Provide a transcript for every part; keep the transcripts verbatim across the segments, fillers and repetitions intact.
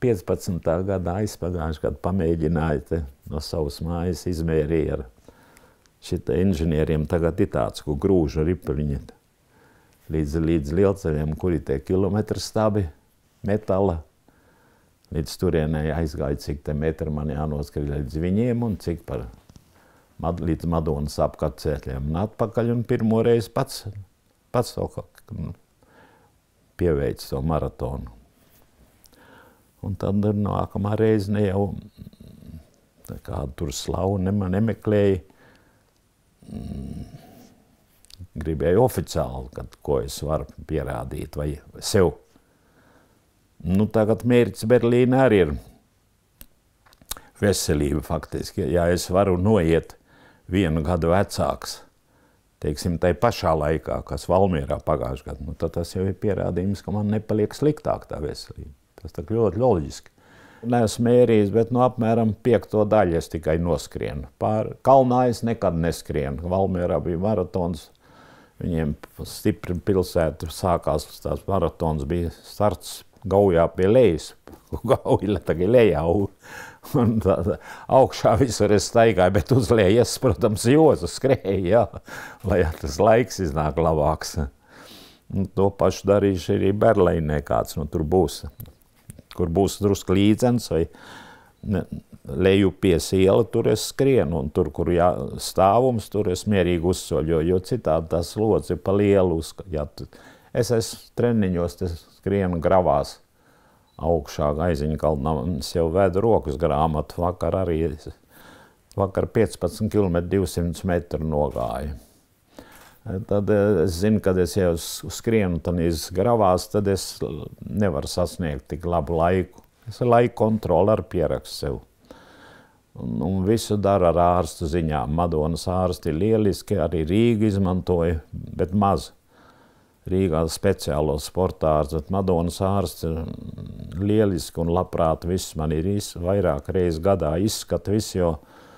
piecpadsmitā gadā aizpagājuši, kad pamēģināja te no savas mājas izmērīja ar šita inženieriem. Tagad ir tāds, ko grūža ripiņi līdz, līdz lielceļiem, kuri tie kilometri stabi metala. Līdz turienei aizgāja, cik te metri man jānoskrīt līdz viņiem un cik par mad, līdz Madonas apkacētļiem un atpakaļ. Un pirmo reizi pats, pats to pieveic to maratonu. Un tad nākamā reize ne jau kādu tur slavu nema, nemeklēja. Gribēju oficiāli, kad, ko es varu pierādīt vai sev. Nu, tagad mērķis Berlīnē arī ir veselība faktiski. Ja es varu noiet vienu gadu vecāks, teiksim, tai pašā laikā, kas Valmierā pagājušajā gadā, nu, tad tas jau ir pierādījums, ka man nepaliek sliktāk tā veselība. Tas tā ļoti loģiski. Neesmu mērījis, bet no apmēram piekto daļu es tikai noskrienu. Pār kalnā es nekad neskrienu. Valmierā bija maratons. Viņiem stipri pilsēta sākās, tās maratons bija starts Gaujā pie lejas. Gauja tagad lejā. Un tā, tā, augšā visur es staigāju, bet uz lejas, protams, jozu skrēju, jā, lai tas laiks iznāk labāks. Un to pašu darīšu arī Berlīnē kāds, nu tur būs. Kur būs drusku līdzens vai leju pies iela, tur es skrienu, un tur, kur jā, stāvums, tur es mierīgi uzsoļu, jo, jo citādi tas slodzi pa lielu. Jā, es esmu treniņos, es skrienu gravās augšā Gaiziņa kalnā, es jau vedu rokas grāmatu, vakar arī, vakar piecpadsmit kilometri divsimt metru nogāju. Tad es zinu, kad es jau skrienu tanīs gravās, tad es nevaru sasniegt tik labu laiku. Es laiku kontroli ar pierakstu sev. Un, un visu daru ar ārstu ziņām. Madonas ārsti ir lieliski, arī Rīga izmantoja, bet maz. Rīgā speciālo sporta ārsts, bet Madonas ārsti ir lieliski un labprāt viss man ir iz, vairāk reizes gadā izskata viss, jo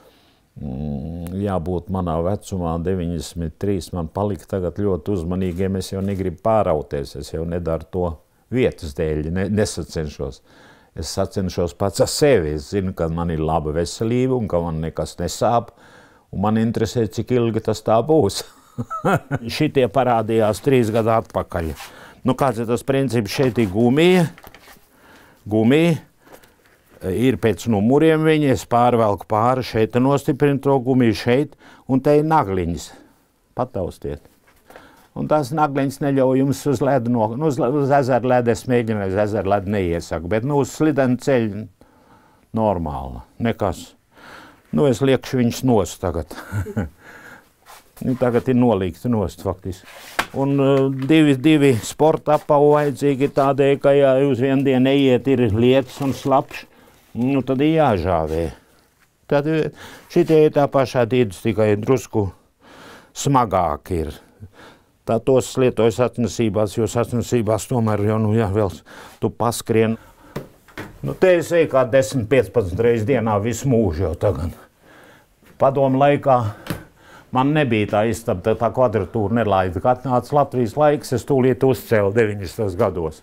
jābūt manā vecumā, deviņdesmit trīs, man palika tagad ļoti uzmanīgiem, es jau negribu pārauties, es jau nedaru to vietas dēļ, ne, nesacenšos. Es sacenšos pats ar sevi, es zinu, ka man ir laba veselība un ka man nekas nesāp, un man interesē, cik ilgi tas tā būs. Šitie parādījās trīs gadu atpakaļ. Nu, kāds ir tas princips? Šeit ir gumija, gumija. Ir pēc numuriem viņi, es pārvelku pāri, šeit nostiprinu to gumiju šeit, un te ir nagliņas. Pataustiet. Un tās nagliņas neļauj jums uz ledu, no, nu, uz, uz ezeru ledu es mēģināju, uz ezeru ledu neiesaku, bet nu, uz slidenu ceļu normāli, nekas. Nu, es liekšu viņus nost tagad. Nu, tagad ir nolīgti nost faktiski. Un uh, divi, divi sporta apavu vajadzīgi tādēļ, ka ja uz vienu dienu neiet, ir lietas un slapš. Nu, tad ir jāžāvē. Tad šitie ir tā pašā tīdus, tikai drusku smagāk ir. Tā tos lietoju sacensībās, jo sacensībās tomēr jau, nu, jā, vēl tu paskrien. Nu, te es eju kā desmit piecpadsmit reizes dienā visu mūžu jau tagad. Padomu laikā man nebija tā istaba, tā, tā kvadratūra nelaida. Kad nāca Latvijas laiks, es tūlīt uzcēlu deviņdesmitos gados.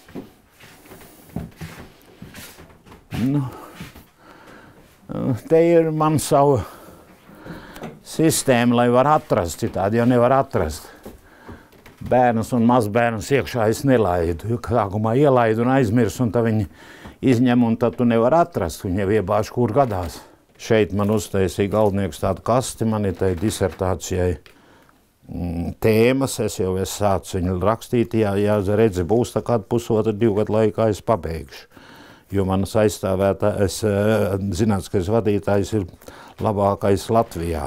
Nu, te ir man savu sistēmu, lai var atrast, citādi jau nevar atrast. Bērnus un mazbērnus iekšā es nelaidu. Sākumā ielaidu un aizmirsu, un tad viņi izņem, un tad tu nevar atrast. Viņi jau iebāž, kur gadās. Šeit man uztaisīja galdnieks tādu kasti, man ir tai disertācijai mm, tēmas. Es jau es sācu viņu rakstīt, jā, jā, redzi, būs tā kādu pusotru, divu gadu laikā es pabeigšu. Jo manas aizstāvētājs, zinātniskais vadītājs ir labākais Latvijā,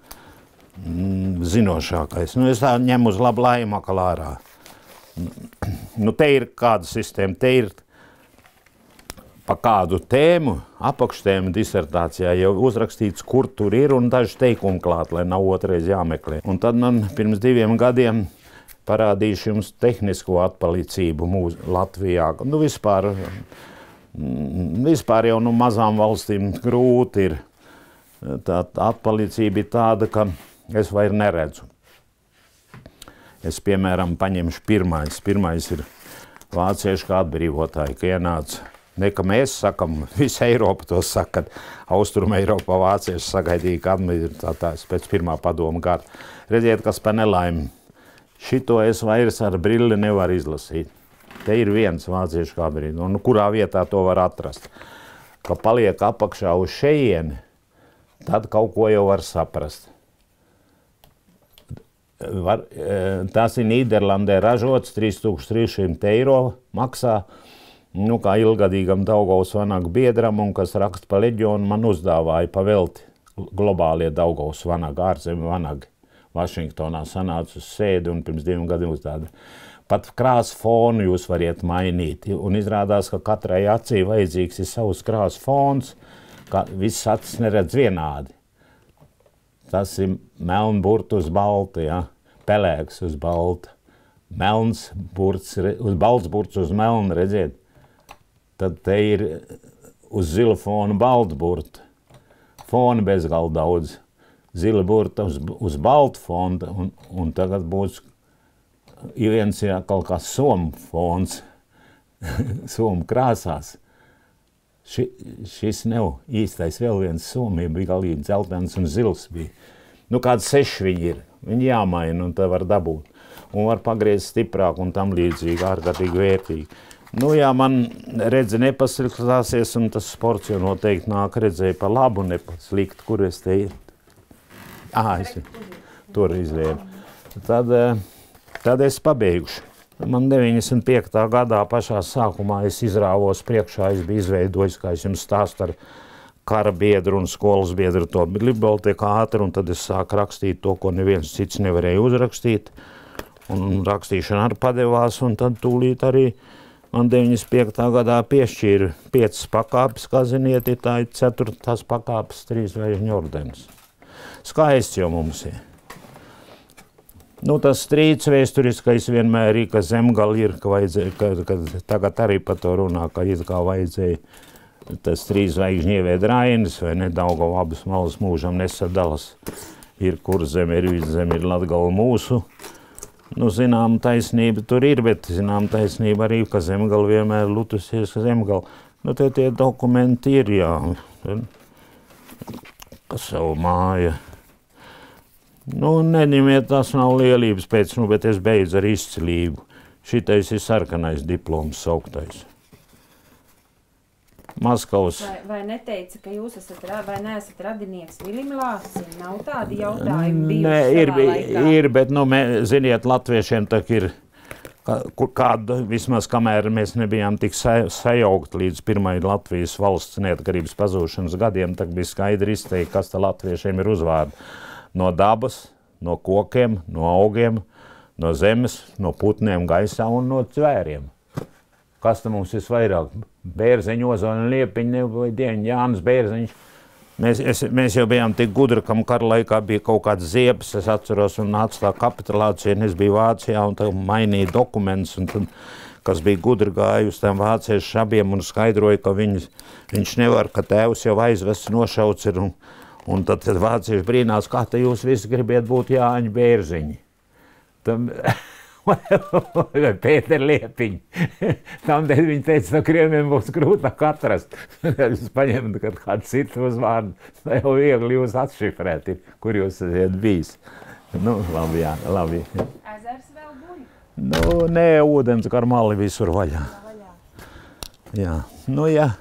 zinošākais. Nu, es tā ņemu uz labu laimu akalārā. Nu, te ir kāda sistēma, te ir pa kādu tēmu, apakštēmu disertācijā jau uzrakstīts, kur tur ir un daži teikumi klāt, lai nav otrais jāmeklē. Un tad man pirms diviem gadiem parādīšu jums tehnisko atpalicību mūsu Latvijā. Nu, vispār... Vispār jau nu mazām valstīm grūti ir. Tā atpalicība ir tāda, ka es vairs neredzu. Es, piemēram, paņemšu pirmais. Pirmais ir vāciešu kā atbrīvotāji, ka ienāca Ne, ka mēs sakam, visa Eiropa to saka, kad Austruma Eiropā vācieši sagaidīja, kad administratārs pēc pirmā padoma gada. Redziet, kas pa nelaimi. Šito es vairs ar brilli nevaru izlasīt. Te ir viens vāciešu kabrīd, un kurā vietā to var atrast. Ka paliek apakšā uz šejieni, tad kaut ko jau var saprast. Var, tas ir Nīderlandē ražots, trīs tūkstoši trīs simti eiro maksā. Nu, kā ilgadīgam Daugavas vanagu biedram, un kas raksta pa leģionu, man uzdāvāja pavelti globālie Daugavas vanagu, ārzemi vanagi. Vašingtonā sanāca uz sēdi un pirms diviem gadiem uzdāda. Pat krāsu fonu jūs variet mainīt, un izrādās, ka katrai acī vajadzīgs ir savs krāsu fons, ka viss acis neredz vienādi. Tas ir melnburts uz balta, ja? Pelēks uz balta, melns burts, uz balts burts uz melnu, redziet. Tad te ir uz zila fona balta burta. Fona bezgal daudz. Zila burta uz, uz balta fonda, un, un tagad būs viens jā, kaut kā somu fons, somu krāsās. Ši, šis nav īstais vēl viens somija, bija galīgi dzeltens un zils bija. Nu, kāds seši viņi ir. Viņi jāmaina, un tā var dabūt. Un var pagriezt stiprāk un tam līdzīgi, ārkārtīgi vērtīgi. Nu, jā, man redzi nepasliktāsies, un tas sports jau noteikti nāk redzēja pa labu, nepaslikt, kur es te ir. Ā, es tur izvēlu. Tad, tad es pabeigšu. Man deviņdesmit piektā gadā pašā sākumā es izrāvos priekšā, es biju izveidojis, kā es jums stāstu ar kara biedru un skolas biedru to bibliotekātru, un tad es sāku rakstīt to, ko neviens cits nevarēja uzrakstīt. Un rakstīšana arī padevās, un tad tūlīt arī man deviņdesmit piektā gadā piešķīra piecas pakāpes, kā ziniet, tā ir ceturtās pakāpes trīs zvaigžņu ordenis. Skaists jau mums ir. Nu, tas strīds vēsturiskais vienmēr ir, ka Zemgali ir, ka vajadzēja, ka, ka tagad arī par to runā, ka it kā vajadzēja tas trīs zvaigžņu ievēd Rainis, vai ne, Daugava abas malas mūžam nesadalas. Ir kur zeme, ir vidzeme, ir Latgala mūsu. Nu, zinām, taisnība tur ir, bet zinām, taisnība arī, ka Zemgala vienmēr lutusies, ka Zemgala. Nu, te tie dokumenti ir, jā. Kas savu māja. Nu, neņemiet, tas nav lielības pēc, nu, bet es beidzu ar izcilību. Šitais ir sarkanais diploms sauktais. Maskavas. Vai, vai neteica, ka jūs esat, vai neesat radinieks Vilim Lācim? Nav tādi jautājumi bijuši Nē, ir, savā laikā? Ir, bet, nu, mē, ziniet, latviešiem tak ir, kur kādu, vismaz kamēr mēs nebijām tik sa, sajaukt līdz pirmai Latvijas valsts neatkarības pazūšanas gadiem, tak bija skaidri izteikti, kas tā latviešiem ir uzvārdi. No dabas, no kokiem, no augiem, no zemes, no putniem gaisā un no cvēriem. Kas te mums visvairāk? Bērzeņi, Ozoli un Liepiņi, vai Dieņi, Jānis Bērzeņš. Mēs, es, mēs jau bijām tik gudri, kam kara laikā bija kaut kāds ziepes, es atceros, un nāca tā kapitulācija, un es biju Vācijā, un tā mainīja dokumentus, un tad, kas bija gudri gāja uz tiem vāciešu šabiem, un skaidroja, ka viņus, viņš nevar, ka tēvs jau aizvests nošauts ir, un, un tad, tad vācieši brīnās, kā te jūs visi gribiet būt Jāņi Bērziņi. Tam, vai Pēter Liepiņi. Tamdēļ viņi teica, no krieviem būs grūtāk atrast. Jūs paņemat kādu citu uzvārdu, tā jau viegli jūs atšifrēt, kur jūs esat bijis. Nu, labi, jā, labi. Ezers vēl buļ? Nu, nē, ūdens gar mali visur vaļā. vaļā. Jā, nu jā.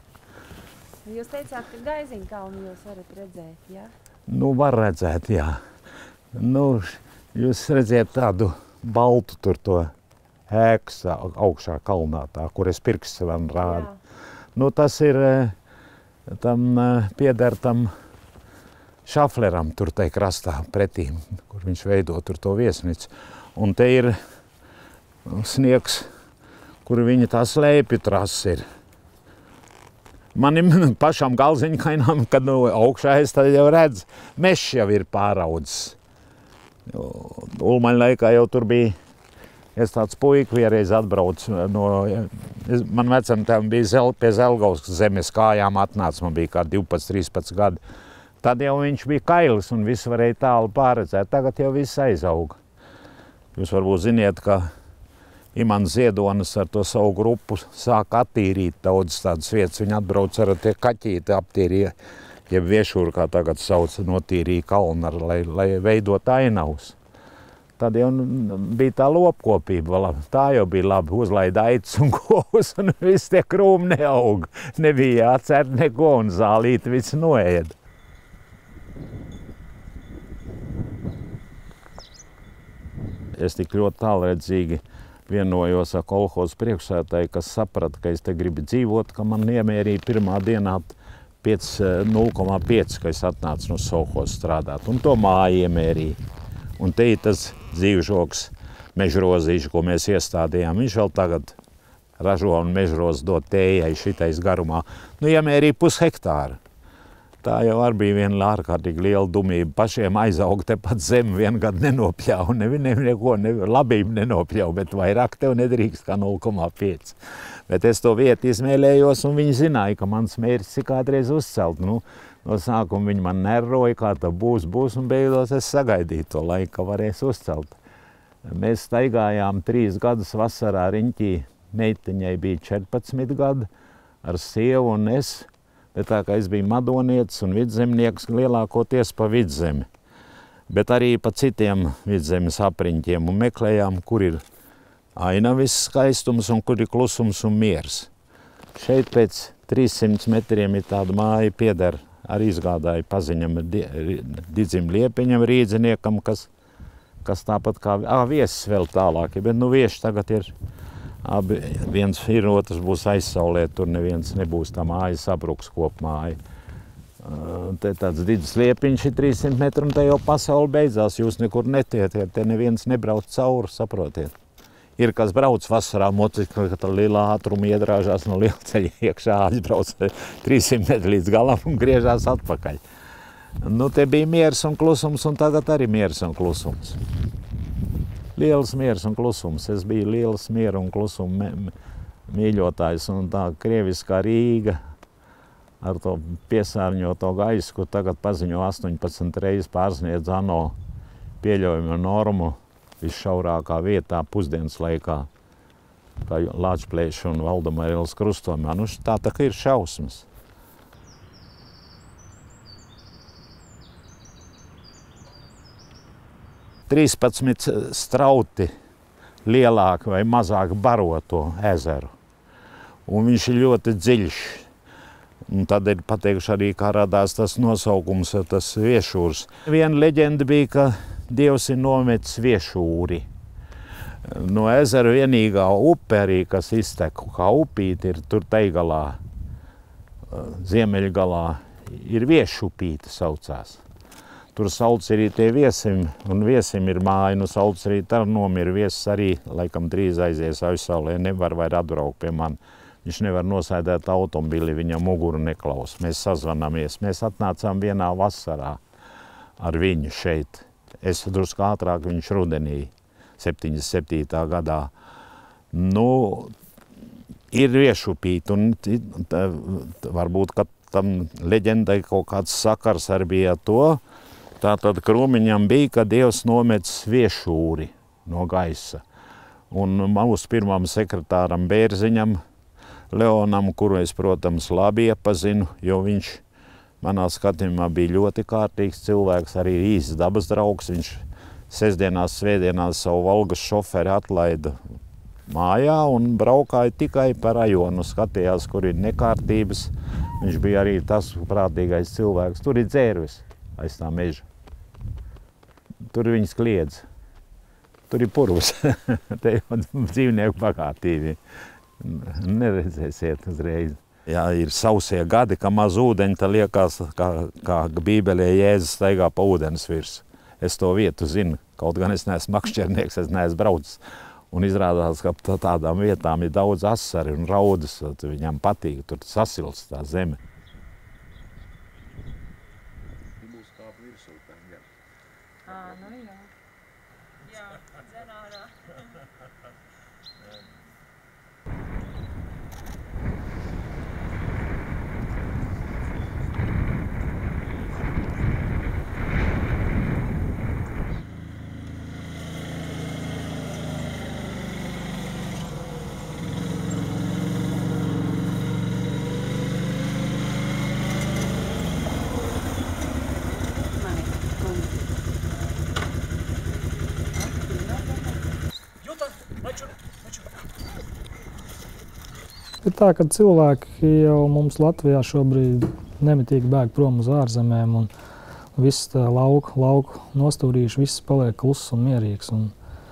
Jūs teicāt, ka Gaiziņkalnu jūs varat redzēt, jā? Nu, var redzēt, jā. Nu, jūs redziet tādu baltu tur to ēkas augšā kalnā, tā, kur es pirksti vēl rādu. Nu, tas ir tam pieder tam Šafleram tur tai krastā pretīm, kur viņš veido tur to viesnicu. Un te ir sniegs, kur viņa tā slēpju trasa ir. Manim pašam galziņkainām, kad nu, augšā es tad jau redzu, mešs jau ir pāraudzis. Ulmaņa laikā jau tur bija, es tāds puika vienreiz atbrauc no, es, man vecam tam bija zel, pie Zelgavas zemes kājām atnāca, man bija kā divpadsmit, trīspadsmit gadi. Tad jau viņš bija kailis un viss varēja tālu pārredzēt, tagad jau viss aizauga. Jūs varbūt ziniet, ka Imants Ziedonis ar to savu grupu sāk attīrīt daudz tādas vietas. Viņi atbrauc ar tie kaķīti aptīrīja, jeb viešūru, kā tagad sauc, notīrīja kalnu, lai, lai veidot ainavus. Tad jau bija tā lopkopība, tā jau bija labi, uzlaida aitas un govs, un viss tie krūmi neaug. Nebija jācert neko, un zālīti viss noēd. Es tik ļoti tālredzīgi vienojos ar kolhozu priekšsēdētāju, kas saprata, ka es te gribu dzīvot, ka man iemērīja pirmā dienā nulle komā pieci, ka es atnācu no sovhoza strādāt, un to māju iemērīja. Un te ir tas dzīvžoks mežrozīši, ko mēs iestādījām. Viņš vēl tagad ražo un mežroz dod tējai šitais garumā. Nu, iemērīja pus hektāra. Tā jau arī bija viena ārkārtīgi liela dumība. Pašiem aizauga tepat zemi, vienu gadu nenopļauj, nevi, nevi, neko, nevi, labību nenopļauj, bet vairāk tev nedrīkst kā nulle komā pieci. Bet es to vietu izmēlējos, un viņi zināja, ka mans mērķis ir kādreiz uzcelt. Nu, no sākuma viņi man nerroja, kā tā būs, būs, un beigās es sagaidīju to laiku, ka varēs uzcelt. Mēs staigājām trīs gadus vasarā riņķī. Meitiņai bija četrpadsmit gadi ar sievu un es. Bet tā kā es biju madonietis un vidzemnieks lielākoties pa vidzemi. Bet arī pa citiem vidzemes apriņķiem un meklējām, kur ir ainavis skaistums un kur ir klusums un miers. Šeit pēc trīssimts metriem ir tāda māja, pieder arī izgādāja paziņam Didzim Liepiņam, rīdziniekam, kas, kas tāpat kā ā, viesis vēl tālāk, bet nu vieši tagad ir abi, viens ir, otrs būs aizsaulē, tur neviens nebūs, tā māja sabruks kopmāja. Te tāds Didzis Liepiņš ir trīssimt metri, un te jau pasauli beidzās, jūs nekur netietiet, te neviens nebrauc cauri, saprotiet. Ir, kas brauc vasarā motocikli, ka tā lielā ātruma iedrāžās no lielceļa iekšā, aizbrauc trīssimt metri līdz galam un griežās atpakaļ. Nu, te bija miers un klusums, un tagad arī miers un klusums. Liels miers un klusums. Es biju liels miera un klusuma mīļotājs, un tā krieviskā Rīga ar to piesārņoto gaisu, kur tagad paziņo astoņpadsmit reizes pārsniedz ANO pieļaujamo normu visšaurākā vietā pusdienas laikā, kā Lāčplēša un Valdemāra ielas krustojumā. Nu, tā tā ir šausmas. trīspadsmit strauti lielāk vai mazāk baro to ezeru. Un viņš ir ļoti dziļš. Un tad ir pateikšu arī, kā radās tas nosaukums, tas viešūrs. Viena leģenda bija, ka Dievs ir nometis viešūri. No ezera vienīgā upe arī, kas iztek kā upīte, ir tur teigalā, ziemeļgalā, ir viešupīte saucās. Tur sauc arī tie viesim, un viesim ir māja, nu sauc arī Tarnom ir viesis arī, laikam drīz aizies aizsaulē, nevar vairāk atbraukt pie man. Viņš nevar nosēdēt automobili, viņam muguru neklaus. Mēs sazvanamies, mēs atnācām vienā vasarā ar viņu šeit. Es drusku ātrāk viņš rudenī, septiņdesmit septītā gadā. Nu, ir viešupīt, un tā, varbūt, ka tam leģendai kaut kāds sakars arī bija to. Tātad Krūmiņam bija, ka Dievs nometis viešūri no gaisa. Un mūsu pirmam sekretāram Bērziņam, Leonam, kuru es, protams, labi iepazinu, jo viņš manā skatījumā bija ļoti kārtīgs cilvēks, arī īsts dabas draugs. Viņš sestdienās, svētdienās savu Volgas šoferi atlaida mājā un braukāja tikai pa rajonu, skatījās, kur ir nekārtības. Viņš bija arī tas prātīgais cilvēks. Tur ir dzērvis aiz tā meža. Tur viņas kliedz. Tur ir purvs. Te jau dzīvnieku bagātība. Neredzēsiet uzreiz. Jā, ir sausie gadi, ka maz ūdeņa, tā liekas, kā, kā Bībelē Jēzus staigā pa ūdens virs. Es to vietu zinu. Kaut gan es neesmu makšķernieks, es neesmu braucis. Un izrādās, ka tādām vietām ir daudz asari un raudas. Viņam patīk, tur sasilst tā zeme. Ā, nu jā. Jā, dzenārā. ir tā, ka cilvēki jau mums Latvijā šobrīd nemitīgi bēg prom uz ārzemēm, un viss tā lauku, lauku nostūrīši, viss paliek kluss un mierīgs. Un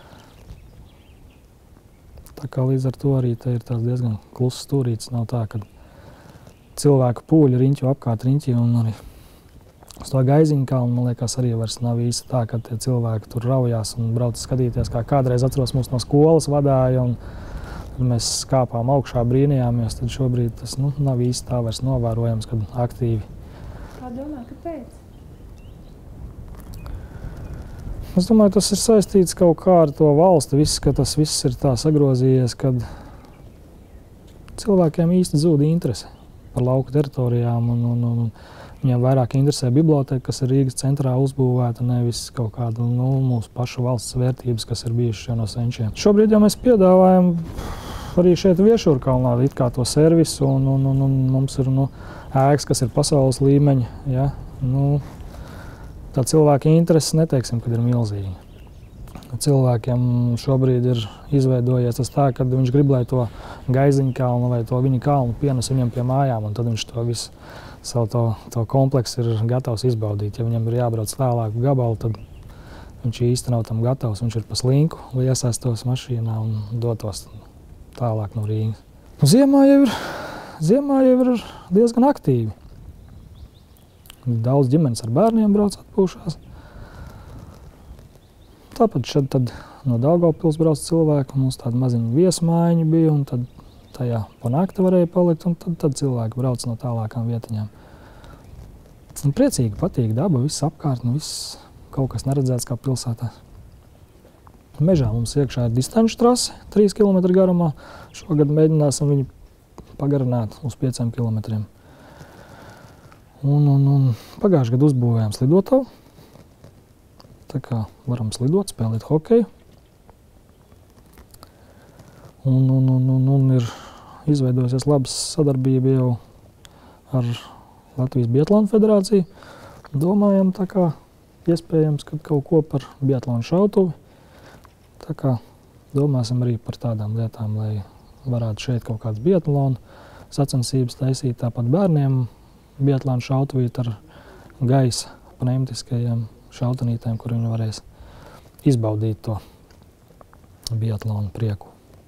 tā kā līdz ar to arī te ir tās diezgan kluss stūrīts. Nav tā, ka cilvēku pūļi riņķo apkārt riņķī un arī uz to Gaiziņu kalnu, man liekas, arī vairs nav īsti tā, ka tie cilvēki tur raujās un brauc skatīties, kā kādreiz atceros mūs no skolas vadāja un mēs skāpām augšā, brīnījāmies, tad šobrīd tas nu, nav īsti tā vairs novērojams, kad aktīvi. Kā domā, kāpēc? Es domāju, tas ir saistīts kaut kā ar to valsti, viss, ka tas viss ir tā sagrozījies, kad cilvēkiem īsti zūd interese par lauku teritorijām un, un, un, un viņiem vairāk interesē biblioteka, kas ir Rīgas centrā uzbūvēta, nevis kaut kāda nu, mūsu pašu valsts vērtības, kas ir bijušas jau no senčiem. Šobrīd jau mēs piedāvājam arī šeit Viešūrkalnā it kā to servisu, un, un, un, un mums ir nu, ēkas, kas ir pasaules līmeņa. Ja? Nu, tā cilvēka interesi neteiksim, kad ir milzīgi. Cilvēkiem šobrīd ir izveidojies tas tā, ka viņš grib, lai to Gaiziņu kalnu vai to viņa kalnu pienes viņam pie mājām, un tad viņš to visu savu to, to kompleksu ir gatavs izbaudīt. Ja viņam ir jābrauc tālāku gabalu, tad viņš īsti nav tam gatavs. Viņš ir pa slinku, lai iesaistos mašīnā un dotos tālāk no Rīgas. Nu, ziemā jau ir, ziemā jau ir diezgan aktīvi. Daudz ģimenes ar bērniem brauc atpūšās. Tāpat šad tad no Daugavpils brauc cilvēki, mums tāda maziņa viesmājiņa bija, un tad tajā pa nakti varēja palikt, un tad, tad cilvēki brauc no tālākām vietiņām. Un priecīgi, patīk daba, viss apkārt, nu viss kaut kas neredzēts kā pilsētā. Mežā mums iekšā ir distanču trase, trīs kilometri garumā. Šogad mēģināsim viņu pagarināt uz pieciem kilometriem. Un, un, un pagājušajā gadā uzbūvējām slidotavu. Tā kā varam slidot, spēlēt hokeju. Un, un, un, un, un ir izveidojusies laba sadarbība jau ar Latvijas Biatlona federāciju. Domājam, tā kā iespējams, ka kaut ko par biatlonu šautuvi. Tā kā domāsim arī par tādām lietām, lai varētu šeit kaut kādas biatlona sacensības taisīt. Tāpat bērniem biatlonu šautuvīt ar gaisa pneumatiskajiem šautenītēm, kur viņi varēs izbaudīt to biatlonu prieku.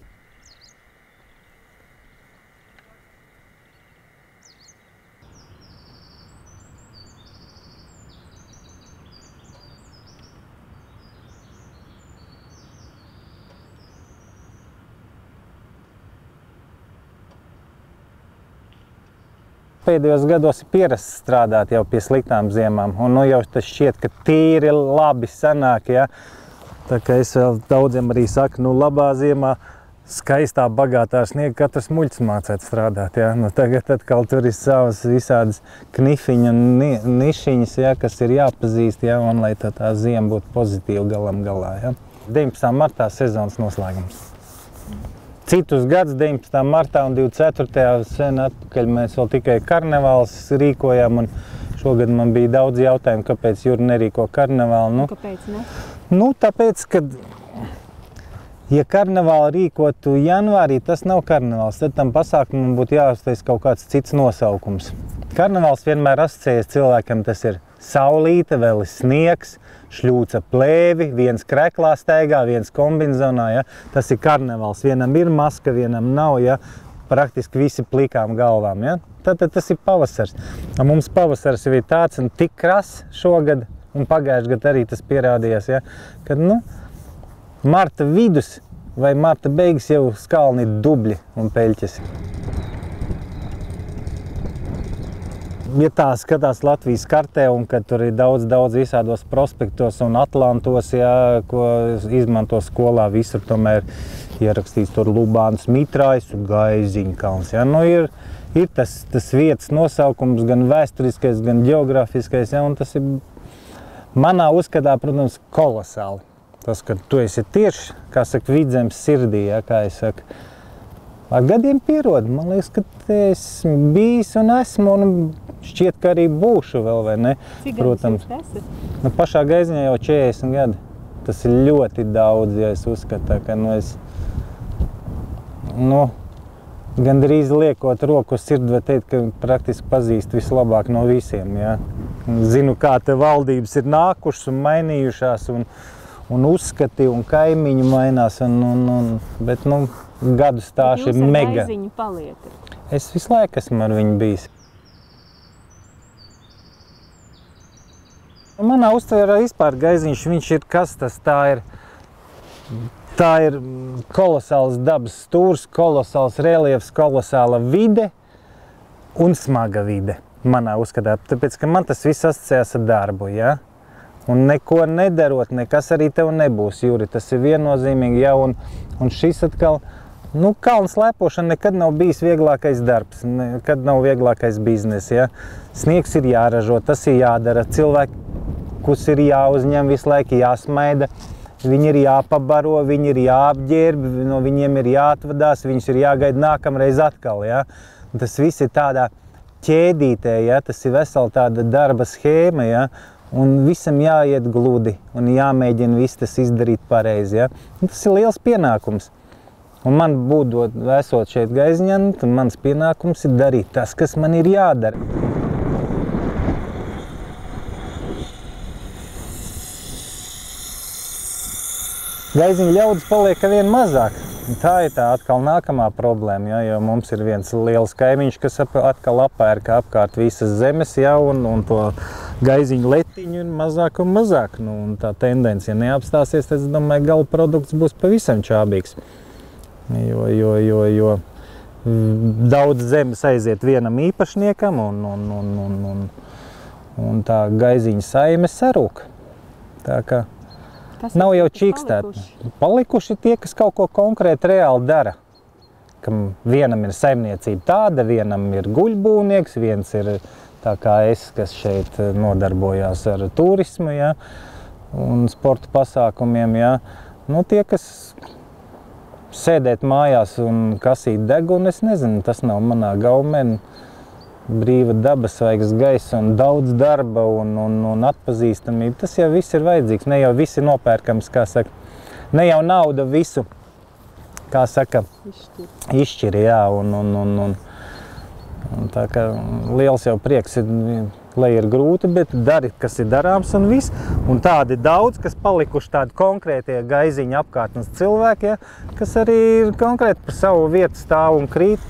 Pēdējos gados ir pierasts strādāt jau pie sliktām ziemām, un nu jau tas šķiet, ka tīri labi sanāk, ja? Tā kā es vēl daudziem arī saku, nu labā ziemā skaistā, bagātā sniega katrs muļķis mācēt strādāt, ja? Nu tagad atkal tur ir savas visādas knifiņa un ni nišiņas, ja, kas ir jāpazīst, ja? Un lai tā, tā ziema būtu pozitīva galam galā, ja? deviņpadsmitā martā sezonas noslēgums. Citus gadus, deviņpadsmitā martā un divdesmit ceturtajā sen atpakaļ mēs vēl tikai karnevāls rīkojām, un šogad man bija daudz jautājumu, kāpēc Juri nerīko karnevālu. Nu, kāpēc ne? Nu, tāpēc, kad, ja karnevālu rīkotu janvārī, tas nav karnevāls, tad tam pasākumam būtu jāuztais kaut kāds cits nosaukums. Karnevāls vienmēr asociējas cilvēkam, tas ir saulīte, vēl ir sniegs, šļūca plēvi, viens kreklā staigā, viens kombinzonā, ja? Tas ir karnevāls. Vienam ir maska, vienam nav, ja? Praktiski visi plikām galvām, ja? Tad, tad tas ir pavasars. Un mums pavasars jau ir tāds un tik krass šogad, un pagājušajā gadā arī tas pierādījās, ja? Kad, nu, marta vidus vai marta beigas jau skalni ir dubļi un peļķes. Ja tā skatās Latvijas kartē, un kad tur ir daudz, daudz visādos prospektos un atlantos, ja, ko izmanto skolā, visur tomēr ierakstīts tur Lubāns Mitrājs un Gaiziņu kalns. Ja. Nu, ir ir tas, tas vietas nosaukums, gan vēsturiskais, gan geogrāfiskais, ja, un tas ir manā uzskatā, protams, kolosāli. Tas, ka tu esi tieši, kā saka, Vidzemes sirdī, ja, kā es saku. Ar gadiem pierod, man liekas, ka esmu bijis un esmu, un šķiet, ka arī būšu vēl, vai ne? Cik Protams, gadus jūs esat? Nu, pašā Gaiziņā jau četrdesmit gadi. Tas ir ļoti daudz, ja es uzskatu, ka nu es, nu, gandrīz liekot roku uz sirdi, var teikt, ka praktiski pazīst vislabāk no visiem. Ja? Zinu, kā te valdības ir nākušas un mainījušās, un, un uzskati un kaimiņi mainās, un, un, un, bet nu, gadu stāši ir mega. Jūs ar Gaiziņu paliekat? Es visu laiku esmu ar viņu bijis. Manā uztverā vispār Gaiziņš, viņš ir kas tas, tā ir, tā ir kolosāls dabas stūrs, kolosāls reliefs, kolosāla vide un smaga vide, manā uzskatā. Tāpēc, ka man tas viss asociējās ar darbu, ja? Un neko nedarot, nekas arī tev nebūs, Juri, tas ir viennozīmīgi, ja? Un, un šis atkal, nu, kalnu slēpošana nekad nav bijis vieglākais darbs, nekad nav vieglākais biznes, ja? Sniegs ir jāražo, tas ir jādara, cilvēki, kus ir jāuzņem visu laiku, jāsmaida, viņi ir jāpabaro, viņi ir jāapģērb, no viņiem ir jāatvadās, viņus ir jāgaida nākamreiz atkal, ja? Un tas viss ir tādā ķēdītē, ja? Tas ir vesela tāda darba schēma, ja? Un visam jāiet gludi un jāmēģina viss tas izdarīt pareizi, ja? Un tas ir liels pienākums. Un man būdot, esot šeit Gaiziņā, tad mans pienākums ir darīt tas, kas man ir jādara. Gaiziņu ļaudis paliek ar vien mazāk. Tā ir tā atkal nākamā problēma, ja, jo mums ir viens liels kaimiņš, kas atkal apērka apkārt visas zemes, ja, un, un to Gaiziņu letiņu ir mazāk un mazāk. Nu, un tā tendencija neapstāsies, tad es domāju, gala produkts būs pavisam čābīgs. Jo, jo, jo, jo daudz zemes aiziet vienam īpašniekam, un, un, un, un, un, un tā Gaiziņa saime sarūk. Tā kā nav jau čīkstēt. Palikuši? palikuši tie, kas kaut ko konkrēti reāli dara. Kam vienam ir saimniecība tāda, vienam ir guļbūvnieks, viens ir tā kā es, kas šeit nodarbojās ar turismu, ja, un sporta pasākumiem. Ja. Nu, tie, kas sēdēt mājās un kasīt degunu, es nezinu, tas nav manā gaumē. Brīva daba, svaigs gaiss un daudz darba un, un, un atpazīstamība. Tas jau viss ir vajadzīgs, ne jau viss ir nopērkams, kā saka. Ne jau nauda visu, kā saka, Izšķir. izšķir, jā. Un, un, un, un, un tā kā liels jau prieks ir, lai ir grūti, bet dari, kas ir darāms un viss. Un tādi daudz, kas palikuši tādi konkrētie Gaiziņa apkārtnes cilvēki, ja, kas arī ir konkrēti par savu vietu stāv un krīt.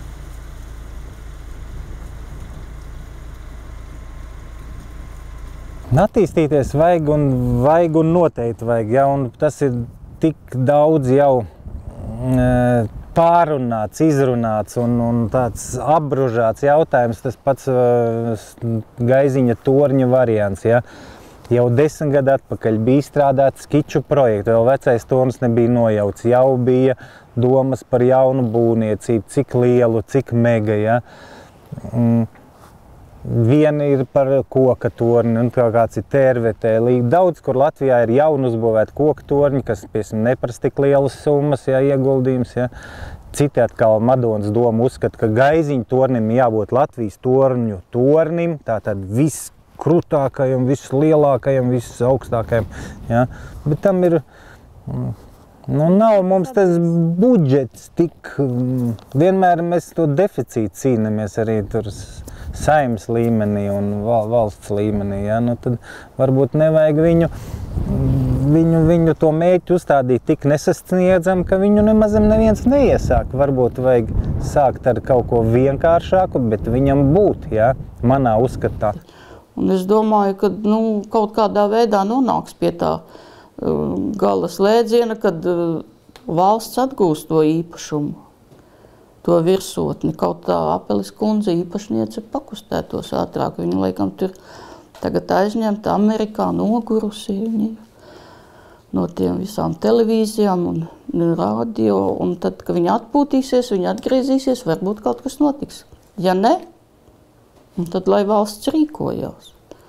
Attīstīties vajag un, vajag un noteikti vajag, ja, un tas ir tik daudz jau e, pārunāts, izrunāts un, un tāds apbružāts jautājums, tas pats e, Gaiziņa torņa variants. Ja. Jau desmit gadu atpakaļ bija izstrādāts skiču projektu, vēl vecais tornis nebija nojauts, jau bija domas par jaunu būvniecību, cik lielu, cik mega. Ja. Mm. Viena ir par koka torni, un kāds ir tērvetē. Daudz, kur Latvijā ir jaunu uzbūvēti koka torņi, kas, piemēram, neprast tik lielas summas, ja, ieguldījums. Ja. Citi atkal Madonas doma uzskata, ka Gaiziņa tornim jābūt Latvijas torņu tornim, tātad viss krutākajam, viss lielākajam, viss augstākajam. Ja. Bet tam ir, nu, nav mums tas budžets tik, vienmēr mēs to deficītu cīnamies arī tur saimnes līmenī un valsts līmenī, ja, nu tad varbūt nevajag viņu, viņu, viņu to mērķi uzstādīt tik nesasniedzam, ka viņu nemazam neviens neiesāk. Varbūt vajag sākt ar kaut ko vienkāršāku, bet viņam būt, ja, manā uzskatā. Un es domāju, ka nu, kaut kādā veidā nonāks pie tā uh, gala slēdziena, kad uh, valsts atgūst to īpašumu. To virsotni. Kaut tā Apeles kundze īpašniece pakustētos ātrāk. Viņa, laikam, tur tagad aizņemta Amerikā nogurusi viņa no tiem visām televīzijām un, un radio. Un tad, kad viņa atpūtīsies, viņa atgriezīsies, varbūt kaut kas notiks. Ja ne, tad lai valsts rīkojās.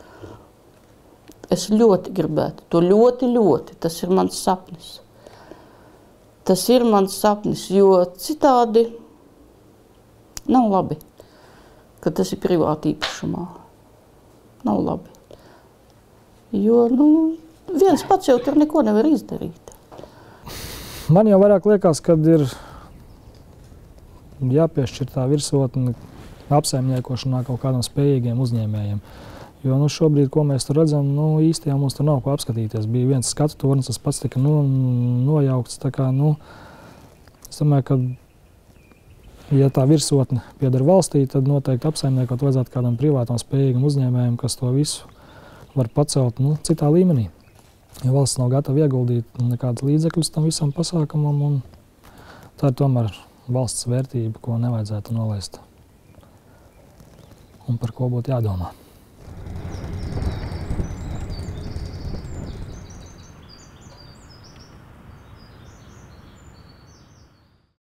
Es ļoti gribētu, to ļoti, ļoti. Tas ir mans sapnis. Tas ir mans sapnis, jo citādi nav labi, ka tas ir privāti īpašumā. Nav labi. Jo, nu, viens pats jau tur neko nevar izdarīt. Man jau vairāk liekas, kad ir jāpiešķir tā virsotne apsaimniekošanā kaut kādam spējīgiem uzņēmējiem. Jo nu, šobrīd, ko mēs tur redzam, nu, īsti jau mums tur nav ko apskatīties. Bija viens skatu tornis, tas pats tika no, nojaukts. Tā kā, nu, es domāju, ka, ja tā virsotne pieder valstī, tad noteikti apsaimniekot vajadzētu kādam privātam spējīgam uzņēmējiem, kas to visu var pacelt nu, citā līmenī. Ja valsts nav gatava ieguldīt nekādas līdzekļus tam visam pasākumam, un tā ir tomēr valsts vērtība, ko nevajadzētu nolaist un par ko būtu jādomā.